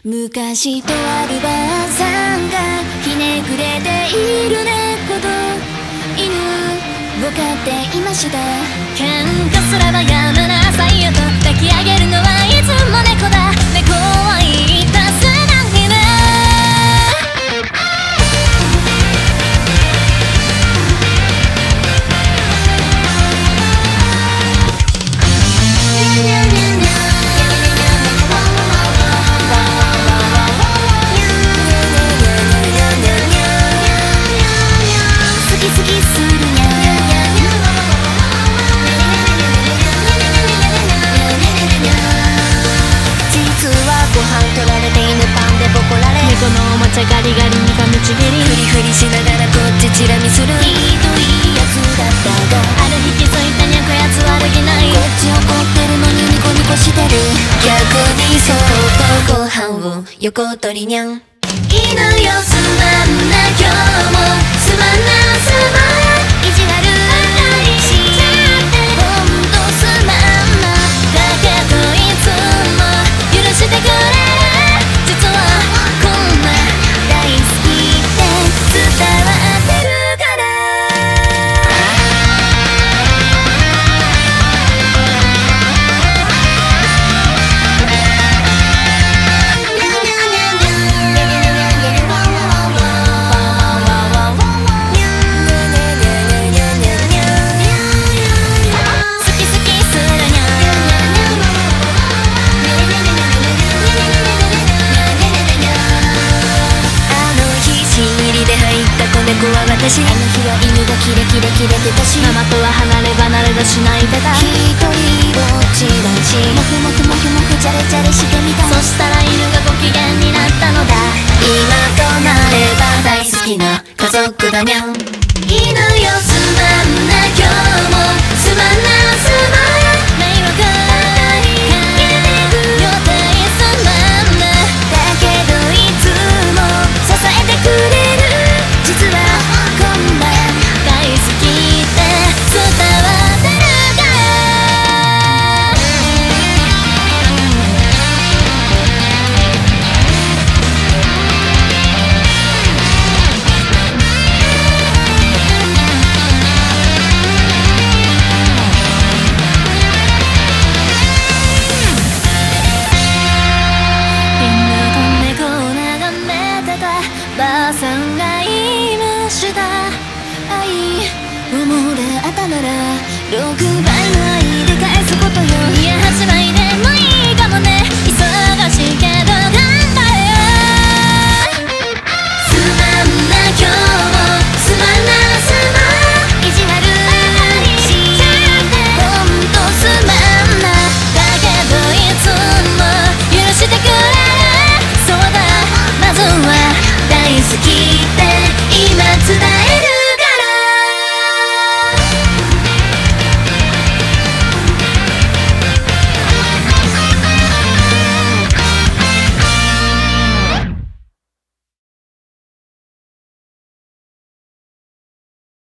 昔とあるばあさんがひねくれている猫と犬を飼っていました。喧嘩すればやめなさいよと抱き上げるのはいつも猫だ。猫は言ったすなにね。猫のおもちゃガリガリに噛みちぎりフリフリしながらこっちチラ見するひどいやつだったがある日気づいたにゃこやつ悪気ない。こっち怒ってるのにニコニコしてる。逆にそっとご飯を横取りにゃん。犬よすまんな今日もすまんなすまん意地悪ばかりしちゃってほんとすまんな。だけどいつも許してくれる。猫は私。あの日は犬がキレキレキレてたしママとは離れ離れだし泣いてた。一人ぼっちだしモフモフモフモフジャレジャレしてみた。そしたら犬がご機嫌になったのだ。今となれば大好きな家族だにゃん。